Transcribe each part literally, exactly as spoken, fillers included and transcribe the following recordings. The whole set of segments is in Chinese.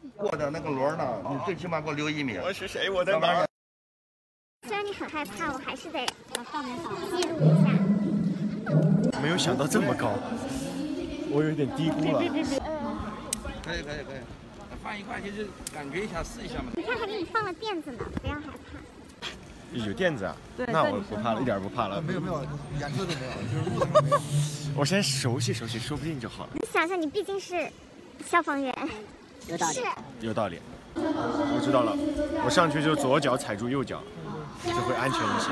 过的那个轮呢，你最起码给我留一米。 我是谁？我在哪儿？ 虽然你很害怕，我还是得记录一下。 没有想到这么高，我有点低估了。 可以可以可以，放一块就是感觉一下试一下嘛。 你看还给你放了垫子呢，不要害怕。 有垫子啊？那我不怕了，一点不怕了。没有没有，演出都没有，就是路上没有。我先熟悉熟悉，说不定就好了。 你想想，你毕竟是消防员， 有道理。 有道理，我知道了。我上去就左脚踩住右脚，就会安全一些。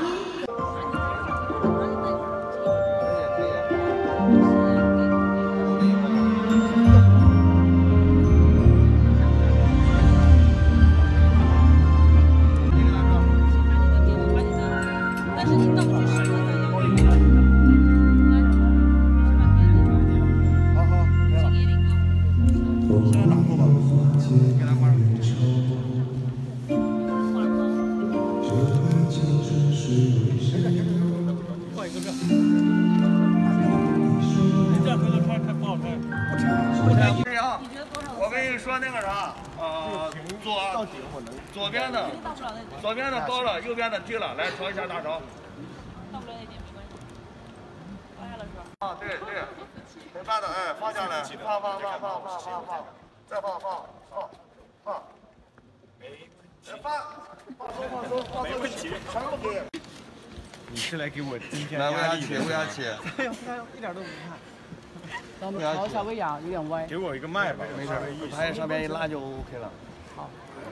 我跟你说那个啥，呃，左左边的，左边的高了，右边的低了，来调一下大勺。到不了那点没关系，放下了是吧？啊，对对，很慢的，哎，放下来，放放放放放放放，再放放放放，哎，放放松放松放松，全部给。 你是来给我增添来， 压力的？ 微压器， 哎呦，哎呦，一点都不怕。 咱们调稍微仰，有点歪。 给我一个麦吧， 没事，拍上面一拉就 OK 了。 好。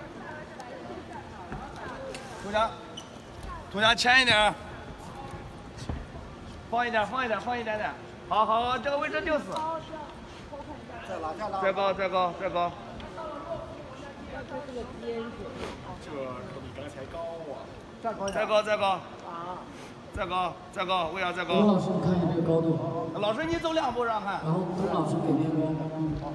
涂鸦，涂鸦前一点，放一点，放一点，放一点点。好好好，这个位置就是。 再拉下拉。 再高，再高，再高。 这可比刚才高啊！ 再高再高，再高。 啊。 再高，再高，为啥再高？ 董老师，你看一下这个高度。 老师，你走两步让看。 然后董老师给面光。好。